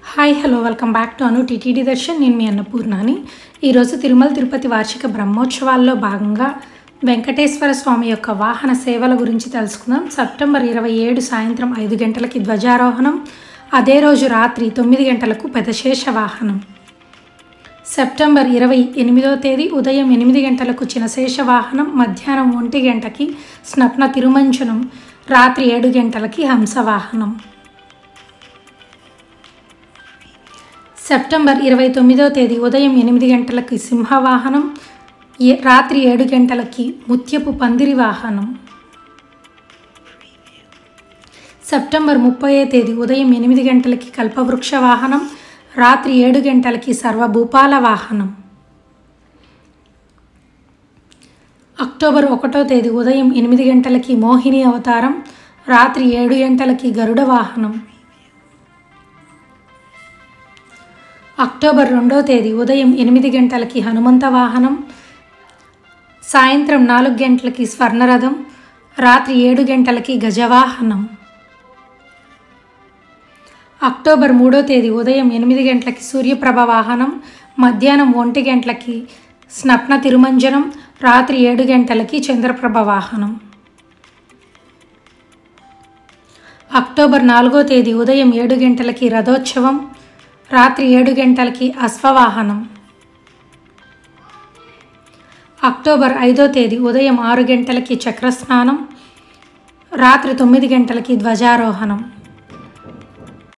Hi hello welcome back to Anu TTD darshan. నేను మీ అన్నపూర్ణాని. ఈరోజు తిరుమల తిరుపతి వార్షిక బ్రహ్మోత్సవాల్లో భాగంగా వెంకటేశ్వర స్వామి యొక్క వాహన సేవల గురించి తెలుసుకుందాం. సెప్టెంబర్ 27 సాయంత్రం 5 గంటలకి ధ్వజారోహణం, అదే రోజు రాత్రి 9 గంటలకు పెదశేష వాహనం. సెప్టెంబర్ 28వ తేదీ ఉదయం 8 గంటలకు చినశేష వాహనం, మధ్యాహ్నం 1 గంటకి స్నప్న తిరుమంజనం, రాత్రి 7 గంటలకి హంసవాహనం. సెప్టెంబర్ 29వ తేదీ ఉదయం 8 గంటలకి సింహవాహనం, రాత్రి 7 గంటలకి ముత్యపు పందిరి వాహనం. సెప్టెంబర్ 30వ తేదీ ఉదయం 8 గంటలకి కల్పవృక్ష వాహనం, రాత్రి 7 గంటలకి సర్వభూపాల వాహనం. అక్టోబర్ 1వ తేదీ ఉదయం 8 గంటలకి మోహిని అవతారం, రాత్రి 7 గంటలకి గరుడ వాహనం. అక్టోబర్ 2వ తేదీ ఉదయం 8 గంటలకి హనుమంత వాహనం, సాయంత్రం 4 గంటలకి స్వర్ణరథం, రాత్రి 7 గంటలకి గజవాహనం. అక్టోబర్ 3వ తేదీ ఉదయం 8 గంటలకి సూర్యప్రభ వాహనం, మధ్యాహ్నం 1 గంటలకి స్నప్న తిరుమంజనం, రాత్రి 7 గంటలకి చంద్రప్రభ వాహనం. అక్టోబర్ 4వ తేదీ ఉదయం 7 గంటలకి రథోత్సవం, రాత్రి 7 గంటలకి అశ్వవాహనం. అక్టోబర్ 5వ తేదీ ఉదయం 6 గంటలకి చక్రస్నానం, రాత్రి 9 గంటలకి ధ్వజారోహణం.